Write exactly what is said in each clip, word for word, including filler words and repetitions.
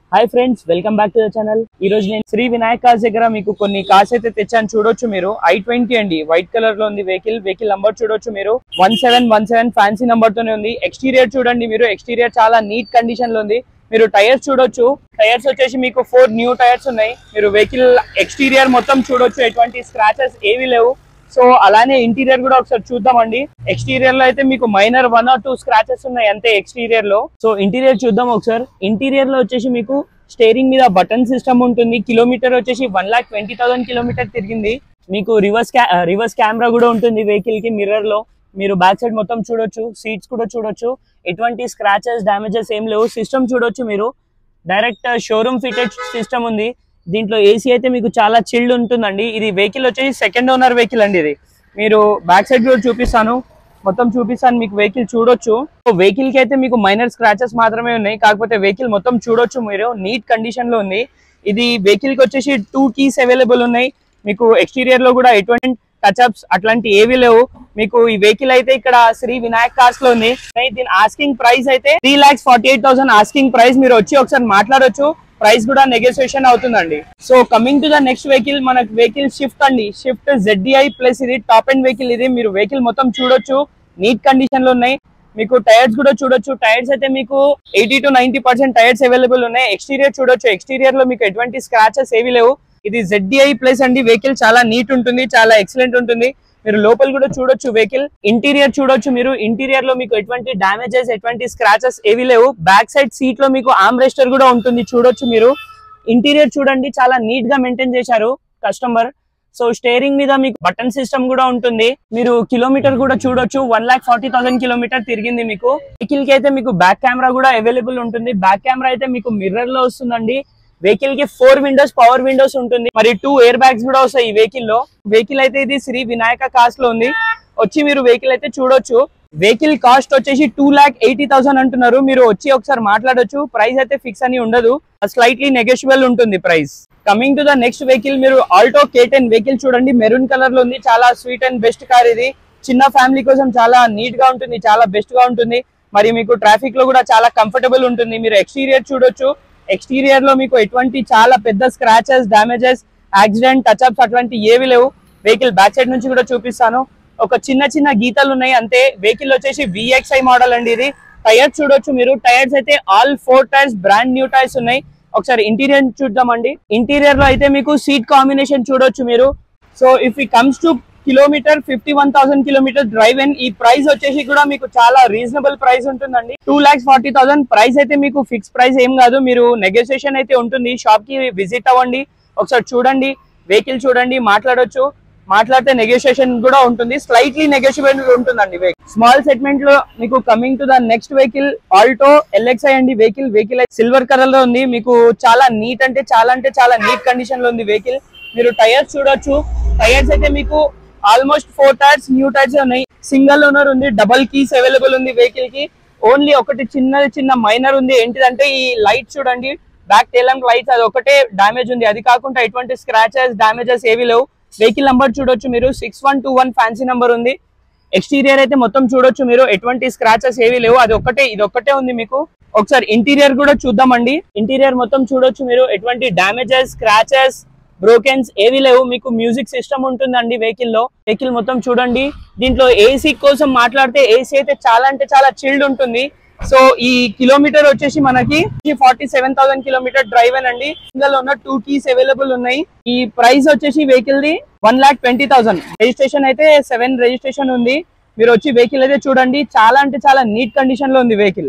Hi friends, welcome back to the channel. ఈ రోజు నేను శ్రీ వినాయక్ కార్స్ దగ్గర మీకు కొన్ని కార్స్ అయితే తెచ్చాను. చూడొచ్చు మీరు ఐ ట్వంటీ అండి, వైట్ కలర్ లో ఉంది వెహికల్. వెహికల్ నంబర్ చూడొచ్చు మీరు one seven one seven fancy number తోనే ఉంది. ఎక్స్టీరియర్ చూడండి మీరు, ఎక్స్టీరియర్ చాలా నీట్ కండిషన్ లో ఉంది. మీరు టైర్స్ చూడొచ్చు, టైర్స్ వచ్చేసి మీకు ఫోర్ న్యూ టైర్స్ ఉన్నాయి. మీరు వెహికల్ ఎక్స్టీరియర్ మొత్తం చూడొచ్చు, ఎటువంటి స్క్రాచెస్ ఏవి లేవు. సో అలానే ఇంటీరియర్ కూడా ఒకసారి చూద్దామండి. ఎక్స్టీరియర్ లో అయితే మీకు minor one or two scratches ఉన్నాయి అంతే ఎక్స్టీరియర్ లో. సో ఇంటీరియర్ చూద్దాం ఒకసారి. ఇంటీరియర్ లో వచ్చేసి మీకు స్టీరింగ్ మీద బటన్ సిస్టమ్ ఉంటుంది. కిలోమీటర్ వచ్చేసి one lakh twenty thousand kilometre తిరిగింది. మీకు రివర్స్ రివర్స్ కెమెరా కూడా ఉంటుంది వెహికల్ కి. మిర్రర్ లో మీరు బ్యాక్ సైడ్ మొత్తం చూడొచ్చు, సీట్స్ కూడా చూడొచ్చు, ఎటువంటి స్క్రాచెస్ డ్యామేజెస్ ఏం లేవు. సిస్టమ్ చూడొచ్చు మీరు, డైరెక్ట్ షోరూమ్ ఫిటెడ్ సిస్టమ్ ఉంది. దీంట్లో ఏసీ అయితే మీకు చాలా చిల్డ్ ఉంటుందండి. ఇది వెహికల్ వచ్చేసి సెకండ్ ఓనర్ వెహికల్ అండి. ఇది మీరు బ్యాక్ సైడ్ కూడా చూపిస్తాను, మొత్తం చూపిస్తాను మీకు. వెహికల్ చూడొచ్చు. వెహికల్ కి అయితే మీకు మైనర్ స్క్రాచెస్ మాత్రమే ఉన్నాయి, కాకపోతే వెహికల్ మొత్తం చూడొచ్చు మీరు, నీట్ కండిషన్ లో ఉంది. ఇది వెహికల్ కి వచ్చేసి టూ కీస్ అవైలబుల్ ఉన్నాయి. మీకు ఎక్స్టీరియర్ లో కూడా ఎటువంటి టచ్అప్స్ అట్లాంటి ఏవి లేవు. మీకు ఈ వెహికల్ అయితే ఇక్కడ శ్రీ వినాయక్ కార్స్ లో ఉంది. దీని ఆస్కింగ్ ప్రైస్ అయితే three lakhs forty eight thousand asking price. మీరు వచ్చి ఒకసారి మాట్లాడొచ్చు, ప్రైస్ కూడా నెగోషియేషన్ అవుతుందండి. So coming to the next vehicle, మనకి వెహికల్ షిఫ్ట్ అండి. షిఫ్ట్ జెడ్డీఐ ప్లస్ ఇది టాప్ ఎండ్ వెహికల్. ఇది మీరు వెహికల్ మొత్తం చూడొచ్చు, నీట్ కండిషన్ లో ఉన్నాయి. మీకు టైర్స్ కూడా చూడొచ్చు. టైర్స్ అయితే మీకు eighty to ninety percent tyres available ఉన్నాయి. ఎక్స్టీరియర్ చూడొచ్చు, ఎక్స్టీరియర్ లో మీకు ఎటువంటి స్క్రాచెస్ ఏవి లేవు. ఇది జెడ్డీఐ ప్లస్ అండి. వెహికల్ చాలా నీట్ ఉంటుంది, చాలా ఎక్సలెంట్ ఉంటుంది. మీరు లోపల కూడా చూడొచ్చు వెహికల్. ఇంటీరియర్ చూడొచ్చు మీరు, ఇంటీరియర్ లో మీకు ఎటువంటి డామేజెస్ ఎటువంటి స్క్రాచెస్ ఏవి లేవు. బ్యాక్ సైడ్ సీట్ లో మీకు ఆర్మ్ రెస్టర్ కూడా ఉంటుంది, చూడొచ్చు మీరు. ఇంటీరియర్ చూడండి, చాలా నీట్ గా మెయింటైన్ చేశారు కస్టమర్. సో స్టీరింగ్ మీద మీకు బటన్ సిస్టమ్ కూడా ఉంటుంది. మీరు కిలోమీటర్ కూడా చూడొచ్చు, one lakh forty thousand kilometre తిరిగింది మీకు. వెహికల్ కి అయితే మీకు బ్యాక్ కెమెరా కూడా అవైలబుల్ ఉంటుంది. బ్యాక్ కెమెరా అయితే మీకు మిర్రర్ లో వస్తుందండి. వెహికల్ కి ఫోర్ విండోస్ పవర్ విండోస్ ఉంటుంది, మరి టూ ఎయిర్ బ్యాగ్స్ కూడా వస్తాయి ఈ వెహికల్ లో. వెహికల్ అయితే ఇది శ్రీ వినాయక కార్స్ లో ఉంది. వచ్చి మీరు వెహికల్ అయితే చూడొచ్చు. వెహికల్ కాస్ట్ వచ్చేసి టూ లాక్ ఎయిటీ థౌసండ్ అంటున్నారు. మీరు వచ్చి ఒకసారి మాట్లాడొచ్చు, ప్రైస్ అయితే ఫిక్స్ అని ఉండదు, స్లైట్లీ నెగోషియబుల్ ఉంటుంది price. Coming to the next vehicle, మీరు ఆల్టో కే టెన్ వెహికల్ చూడండి, మెరూన్ కలర్ లో ఉంది. చాలా స్వీట్ అండ్ బెస్ట్ కార్ ఇది. చిన్న ఫ్యామిలీ కోసం చాలా నీట్ గా ఉంటుంది, చాలా బెస్ట్ గా ఉంటుంది. మరి మీకు ట్రాఫిక్ లో కూడా చాలా కంఫర్టబుల్ ఉంటుంది. మీరు ఎక్స్టీరియర్ చూడొచ్చు. ఎక్స్టీరియర్ లో మీకు ఎటువంటి చాలా పెద్ద స్క్రాచెస్ డామేజెస్ యాక్సిడెంట్ టచ్అప్స్ అటువంటి ఏవి లేవు. వెహికల్ బ్యాక్ సైడ్ నుంచి కూడా చూపిస్తాను. ఒక చిన్న చిన్న గీతలు ఉన్నాయి అంతే. వెహికల్ వచ్చేసి విఎక్స్ఐ మోడల్ అండి ఇది. టైర్స్ చూడొచ్చు మీరు, టైర్స్ అయితే all four tyres brand new tyres ఉన్నాయి. ఒకసారి ఇంటీరియర్ చూద్దామండి. ఇంటీరియర్ లో అయితే మీకు సీట్ కాంబినేషన్ చూడొచ్చు మీరు. So if it comes to kilometre fifty one thousand kilometre drive and ఈ ప్రైస్ వచ్చేసి కూడా మీకు చాలా రీజనబుల్ ప్రైస్ ఉంటుందండి. Two lakhs forty thousand price అయితే మీకు ఫిక్స్ ప్రైస్ ఏం కాదు, మీరు నెగోషియేషన్ అయితే ఉంటుంది. షాప్ కి విజిట్ అవ్వండి, ఒకసారి చూడండి, వెహికల్ చూడండి, మాట్లాడొచ్చు. మాట్లాడితే నెగోషియేషన్ కూడా ఉంటుంది, స్లైట్లీ నెగోషియబుల్ ఉంటుందండి వెహికల్. స్మాల్ సెగ్మెంట్ లో మీకు coming to the next vehicle Alto LXI అండి. వెహికల్ వెహికల్ సిల్వర్ కలర్ లో ఉంది. మీకు చాలా నీట్ అంటే చాలా అంటే చాలా నీట్ కండిషన్ లో ఉంది వెహికల్. మీరు టైర్స్ చూడొచ్చు. టైర్స్ అయితే మీకు almost four tyres new tyres ఉన్నాయి. సింగిల్ ఓనర్ ఉంది, డబల్ కీస్ అవైలబుల్ ఉంది వెహికల్ కి. ఓన్లీ ఒకటి చిన్న చిన్న మైనర్ ఉంది. ఏంటిదంటే ఈ లైట్ చూడండి, బ్యాక్ టైల్ ల్యాంప్ లైట్స్, అది ఒకటే డామేజ్ ఉంది. అది కాకుండా ఎటువంటి స్క్రాచెస్ డామేజెస్ ఏవి లేవు. వెహికల్ నంబర్ చూడొచ్చు మీరు, six one two one fancy number ఉంది. ఎక్స్టీరియర్ అయితే మొత్తం చూడొచ్చు మీరు, ఎటువంటి స్క్రాచెస్ ఏవి లేవు. అది ఒక్కటే ఇది ఒక్కటే ఉంది మీకు. ఒకసారి ఇంటీరియర్ కూడా చూద్దామండి. ఇంటీరియర్ మొత్తం చూడొచ్చు మీరు, ఎటువంటి డామేజెస్ స్క్రాచెస్ బ్రోకెన్స్ ఏవి లేవు. మీకు మ్యూజిక్ సిస్టమ్ ఉంటుందండి వెహికల్ లో. వెహికల్ మొత్తం చూడండి. దీంట్లో ఏసీ కోసం మాట్లాడితే ఏసీ అయితే చాలా అంటే చాలా చిల్డ్ ఉంటుంది. సో ఈ కిలోమీటర్ వచ్చేసి మనకి forty seven thousand kilometre drive అండి. సింగల్ ఉన్న టూ కీస్ అవైలబుల్ ఉన్నాయి. ఈ ప్రైస్ వచ్చేసి వెహికల్ ది one lakh twenty thousand. Registration అయితే సెవెన్ రిజిస్ట్రేషన్ ఉంది. మీరు వచ్చి వెహికల్ అయితే చూడండి, చాలా అంటే చాలా నీట్ కండిషన్ లో ఉంది వెహికల్.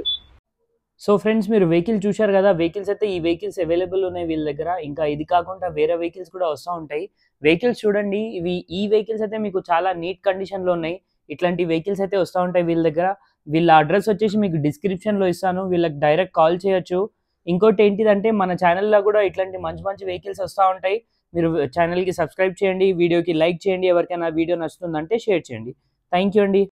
సో ఫ్రెండ్స్, మీరు వెహికల్ చూశారు కదా. వెహికల్స్ అయితే ఈ వెహికల్స్ అవైలబుల్ ఉన్నాయి వీళ్ళ దగ్గర. ఇంకా ఇది కాకుండా వేరే వెహికల్స్ కూడా వస్తూ ఉంటాయి. వెహికల్స్ చూడండి, ఇవి ఈ వెహికల్స్ అయితే మీకు చాలా నీట్ కండిషన్ లో ఉన్నాయి. ఇట్లాంటి వెహికల్స్ అయితే వస్తూ ఉంటాయి వీళ్ళ దగ్గర. వీళ్ళ అడ్రస్ వచ్చేసి మీకు డిస్క్రిప్షన్ లో ఇస్తాను, వీళ్ళకి డైరెక్ట్ కాల్ చేయొచ్చు. ఇంకోటి ఏంటిదంటే మన ఛానల్లో కూడా ఇట్లాంటి మంచి మంచి వెహికల్స్ వస్తూ ఉంటాయి. మీరు ఛానల్కి సబ్స్క్రైబ్ చేయండి, వీడియోకి లైక్ చేయండి. ఎవరికైనా వీడియో నచ్చుతుందంటే షేర్ చేయండి. థ్యాంక్ యూ అండి.